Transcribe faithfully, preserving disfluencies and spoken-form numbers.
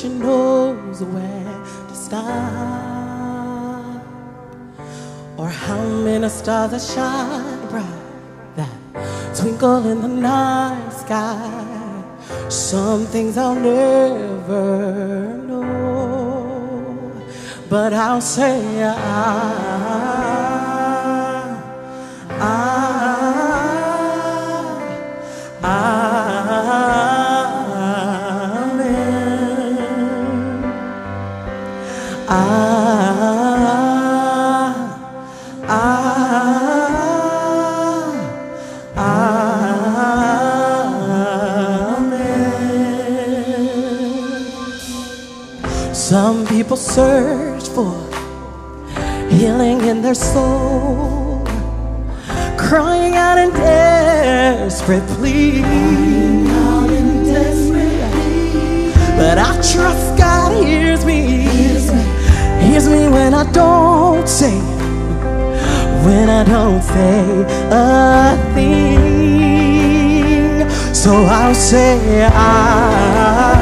she knows where to stop, or how many stars that shine bright, that twinkle in the night sky. Some things I'll never know, but I'll say I, I, Amen. I, I, Some people search for healing in their soul, crying out in desperate plea. But I trust God hears me, hears me when I don't say, when I don't say a thing. So I'll say I